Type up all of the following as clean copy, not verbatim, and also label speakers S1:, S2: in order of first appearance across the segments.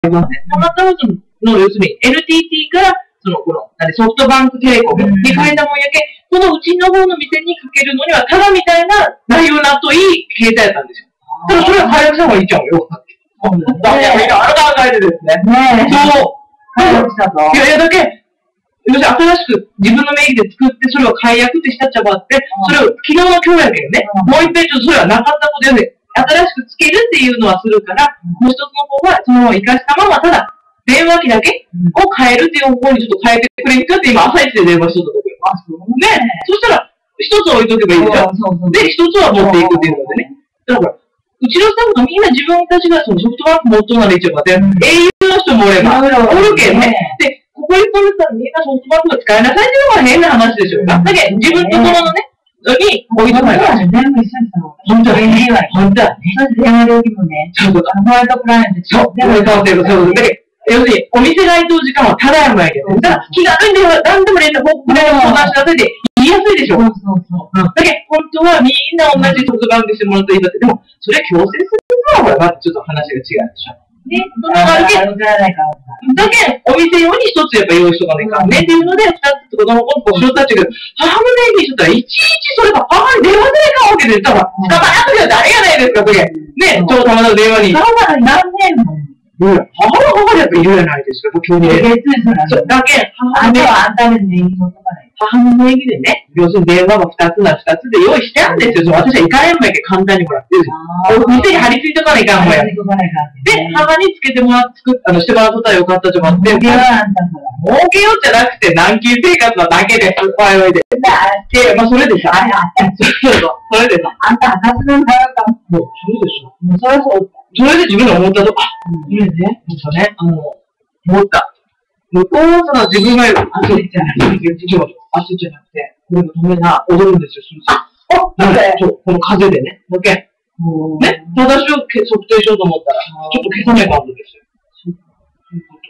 S1: ますね。たまたまの、要するに NTT から、ソフトバンクテレコムに変えたもんやけ、このうちの方の店にかけるのには、ただみたいな内容なといい携帯だったんですよ。ただそれは解約した方がいいじゃんよ。だからみんな考えてですね。そう。解約したと。いや、だけ、要するに新しく自分の名義で作って、それを解約ってしたっちゃばって、それを昨日の今日やけんね、もう一遍それはなかったことで、新しくつけるっていうのはするから、もう一つの方はそのまま生かしたまま、ただ、電話機だけを変えるっていう方向にちょっと変えてくれんかって今、朝一で電話しとったところ。ね。そしたら、一つ置いとけばいいじゃん。で、一つは持っていくっていうのでね。だから、うちのスタッフがみんな自分たちがそのソフトバンク持っとんなら一応かって、au の人もおれば、おるけんね。で、ここに止めたらみんなソフトバンクが使えなさいっていうのが変な話でしょうか。だけど、自分のところのね、に置いとかないから。全部一緒にした方が本当だね。本当だね。それで電話料金もね、そうだ。ホワイトプランでそう。電話変わってる。そうだ。要するに、お店該当時間はただやもやけど、だから気が軽いんで何でも連絡を相談しなさいって言いやすいでしょ。そう。だけど、本当はみんな同じソフトバンクしてもらうといいんだって、でも、それ強制するのは、ほら、ちょっと話が違うでしょ。ね、そのだけ、お店用に一つやっぱ用意しとかないからねっていうので、二つって子供の子供たちが、母の名義にしとったら、いちいちそれが母に電話でかわけで、多分、捕まえときは誰やないですか、それ。ね、ちょうどたまたま電話に。母が何年も。母はやっぱいるやないですか、急に。そう、だけ、母の名義でね、要するに電話が二つな二つで用意してあるんですよ。私は行かれんもやけ簡単にもらってるんですよ。店に張り付いとかないかんもや。で、母につけてもらって、してもらっとったらよかったと思って。儲けようじゃなくて、軟禁生活なだけです、おいおいで。まあ、それでさ。それでさ。あんた、私の会話かも。そうでしょ。もうそれはそう。それで自分で思ったと、いいね。そうね、思った。向こうはその自分が焦っちゃなくて、焦っちゃなくて、これが止めな、踊るんですよ、なんでそう、この風でね。だけ。ね、正しを測定しようと思ったら、ちょっと消さないかんですよ。そういうこと。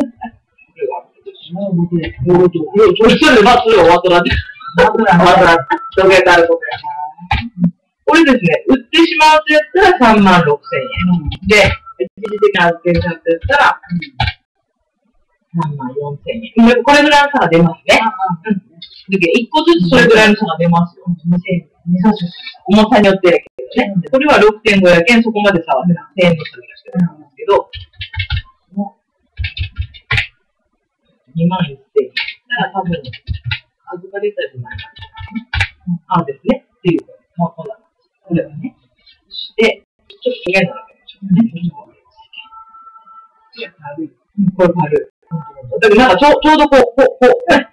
S1: それがあるんですよ。それで、まあ、それ終わったらって。終わったら、どけたらとけ。これですね、売ってしまうとやったら36,000円。で、一時的な預けるやったら、34,000円。これぐらいの差が出ますね。1個ずつそれぐらいの差が出ますよ。重さによってやけどね。これは 6.5 やけん、そこまで差は1000円の差がしてるんですけど、21,000円。だから多分、預かりたいと思います。あ、ですね。っていうか、こんな。これはね。で、ちょっと嫌なわけでしょうね。これ軽い。だけどなんかちょうどこう、ね。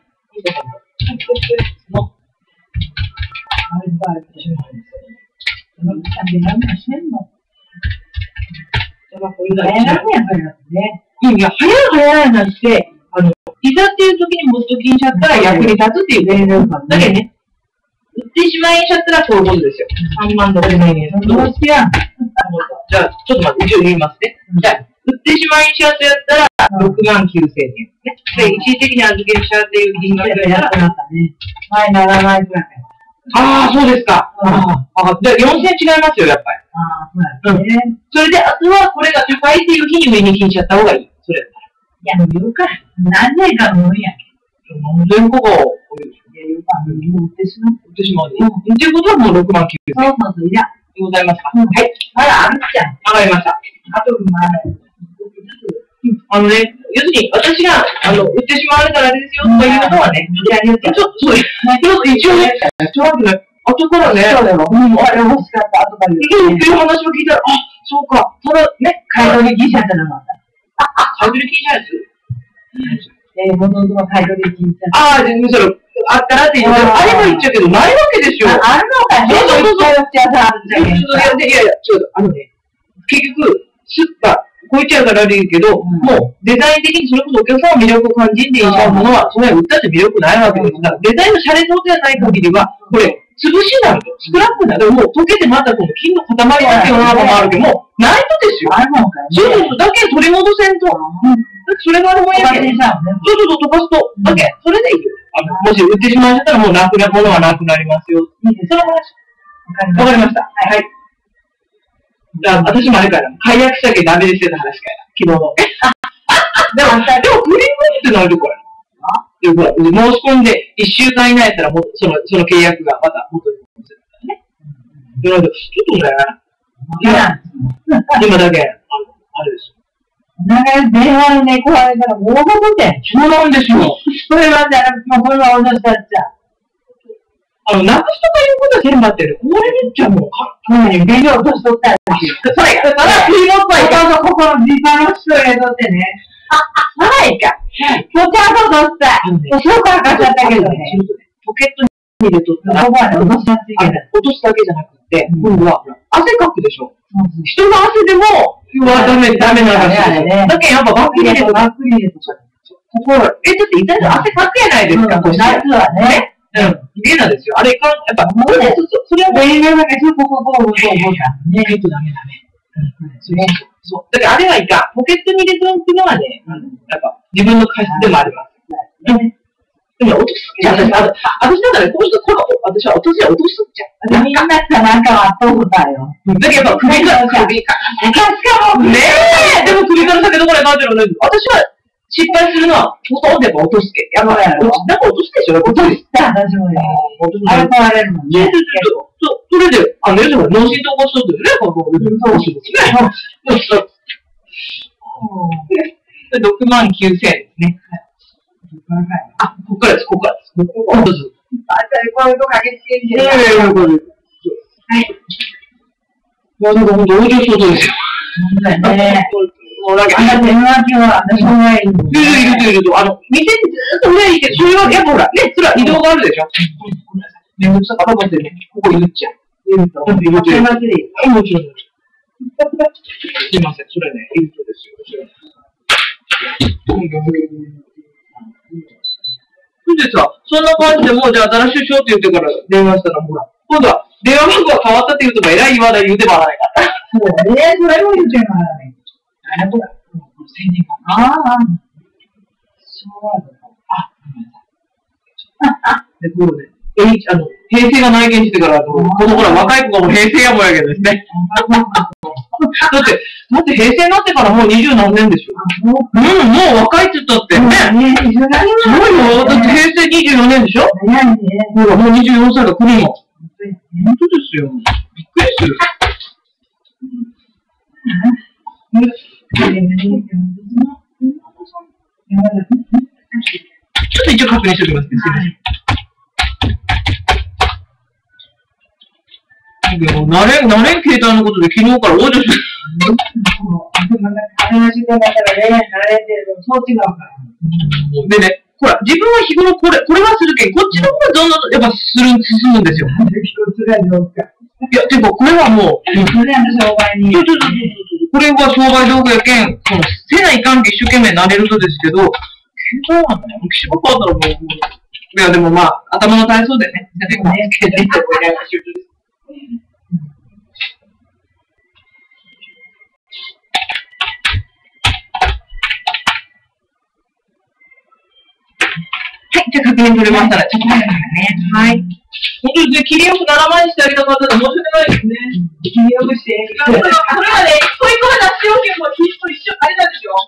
S1: あればあれとしないんですよね。なんで何かしてんの？だからこれが早いね。いや、早いなって、いざっていう時に持っときんしゃったら役に立つっていうね。だけどね。売ってしまいんしゃったらそういうことですよ。36,000円。どうしやん。じゃあ、ちょっと待って、一応言いますね。じゃあ、売ってしまいんしゃったやったら69,000円。で、一時的に預けるしゃっていう金額がやったら、前7万円くらい。ああ、そうですか。じゃあ4,000円違いますよ、やっぱり。そうですね。それで、あとはこれが高いっていう日に上に金しちゃった方がいい。それ。いや、もう言うから。何年かのもんやけど。何千個が多いですよ。売ってしまう。っていうことはもう69,000円。そう、いや。でございますか。はい。まだあるじゃん。わかりました。あと、要するに、私が、売ってしまわれたらあれですよ、とかいうのはね、ちょっと、一応ね、後からね、あれ欲しかった、後から言っていう話を聞いたら、あ、そうか、ただね、買い取り金車じゃなかった。買い取り金車です。物の買い取り金車。あったらって言うと、あれも言っちゃうけど、ないわけですよ。あるのかね、そう。いや、ちょっと、結局、こう言っちゃうから悪いけど、もうデザイン的にそれこそお客さんの魅力を感じんでいいものは、それは売ったって魅力ないわけですから、デザインのシャレそうではない限りは、これ、潰しになると、スクラップになる。もう溶けてまたこの金の塊だけのものもあるけど、もうないとですよ。そう、だけ取り戻せんと。それがあるもんやけど、そう溶かすと、だけ、それでいいよ。もし売ってしまったらもうなくなるものはなくなりますよ。その話。わかりました。はい。じゃあ、私もあれから、解約したけどダメですよの話か昨日。でも、クリームってなるとこや。で、ほら、申し込んで1週間以内やったら、その契約がまた元に戻せるからね。ちょっとね、今だけ、あれですよ。
S2: なんか電話にね、来られたら大事で。
S1: そうなんですよ。
S2: これは、これはおのしたっちゃ。
S1: なくすとかいうことはせんばってる。これめっちゃもう、
S2: 原料落としとったらしい。
S1: それが、クリームっぽいか。
S2: ここの実家の人入れとってね。はいか。ポチャッと取った。そうからかっちゃったけどね。
S1: ポケットに入れとったら、
S2: ここはね、落としやすいけど。
S1: 落とすだけじゃなくて、今度は、汗かくでしょ。人の汗でも、ダメなんですよ。だけどやっぱバックリレとか。ここ、だって痛いと汗かくやないですか、こう夏
S2: はね。
S1: ゲナですよ。あれか、やっぱ、それは、
S2: 電話だけこうだ。
S1: ね、ちょっとダメだね。そう。だからあれはいかん。ポケットに入れておくのはね、やっぱ自分の過失でもあります。でも落とすじゃん。私だからね、私は落とすじゃん。
S2: みんななんかは通ったよ。
S1: だけどやっぱ首から。ねえ、でも首から先どこで感じるのね。私は失敗するのは、ほとんどやっぱ落とすけ。やっぱなんか落とすでしょ、落とす。
S2: 私もね。あれ壊れるもんね。
S1: それで、脳震盪がしとってるね、ここ。そうですね。69,000円ですね。あ、ここからです。ここです。
S2: こういうとこ激しいんで。
S1: はい。いや、だから本当、往生相当ですよ。もうなんか、
S2: 電話機は私もない。いる。
S1: 店にずっと上にいて、それは、やっぱほら、ね、それは移動があるでしょ。めんどくさかったってね、ここいるっちゃう。いると。もちろん。すいません、それね、いるとですよ。それでさ、そんな感じでもうじゃあ新しいしようって言ってから電話したら、ほら、今度は電話番号が変わったって言うとか、偉い言わない言うてもらわないから。
S2: そうね、それも言うてもらわない。あれこれ、1000人かな。そうだ。
S1: で、こうね、平成が内見してから、このほら、若い子がもう平成やもんやけどですね。だって平成になってからもう20何年でしょ。もう若いって言ったってね。そうよ。だって平成24年でしょ。ほら、もう24歳が来るの。本当ですよ。びっくりする。ちょっと一応確認しておきますね。すいません。でも、慣れん携帯のことで昨日から往生してる。でね、ほら、自分は日頃これはするけん、こっちの方がどんどんやっぱ進むんですよ。いや、てか、これはもう、これは商売道具やけん、せないかんけ一生懸命慣れるとですけど、携帯はね、気が変わったらもう、いや、でもまあ、頭の体操でね、はい、じゃあ確認取れましたら、ちょっと待ってくださいね。はい。本当にね、切りよく7万にしてあげたかったら申し訳ないですね。切りよくして。それはね、一個一個が出しおけば、一緒、あれなんですよ。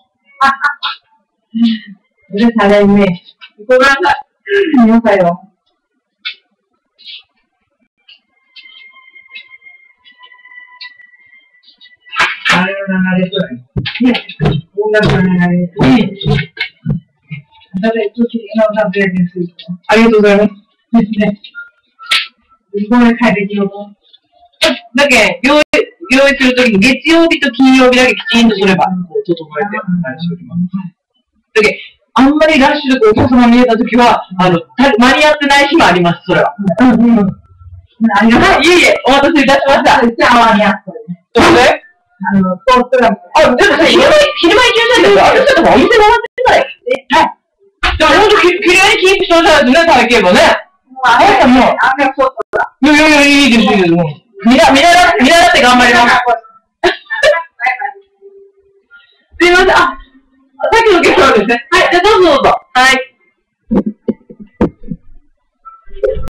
S2: うるされんね。
S1: ごめんなさい。
S2: よかよ。あれの流れとね、音楽の流れとね。
S1: ありがとうございます。だけど、用意するときに月曜日と金曜日だけきちんとすれば、整えてしております。だけど、あんまりラッシュでお客様見えたときは、間に合ってない日もあります、それは。
S2: ありがとう。
S1: いえいえ、お待たせいたしました。
S2: じゃあ、間に合ったね。
S1: どうで
S2: トーストラム。
S1: でもさ、昼間行けないんだけど、あれちょっとお店回ってたら、はい。でも、ほんと、きれいにキープしてほしいですね、体型もね。
S2: あもう、あんなそうだ。
S1: いや、いいです、いいです。見習って頑張ります。すいません、さっきの件なんですね。はい、じゃあどうぞ。はい。